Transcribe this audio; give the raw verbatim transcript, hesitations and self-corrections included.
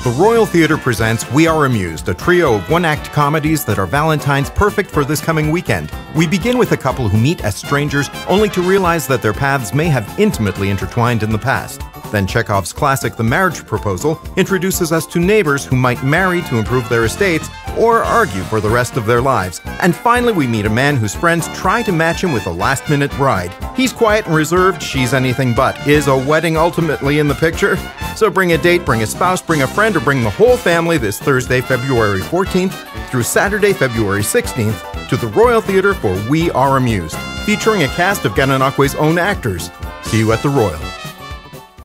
The Royal Theatre presents We Are Amused, a trio of one-act comedies that are Valentine's perfect for this coming weekend. We begin with a couple who meet as strangers only to realize that their paths may have intimately intertwined in the past. Then Chekhov's classic The Marriage Proposal introduces us to neighbors who might marry to improve their estates or argue for the rest of their lives. And finally, we meet a man whose friends try to match him with a last-minute bride. He's quiet and reserved, she's anything but. Is a wedding ultimately in the picture? So bring a date, bring a spouse, bring a friend, or bring the whole family this Thursday, February fourteenth through Saturday, February sixteenth to the Royal Theatre for We Are Amused, featuring a cast of Gananoque's own actors. See you at the Royal.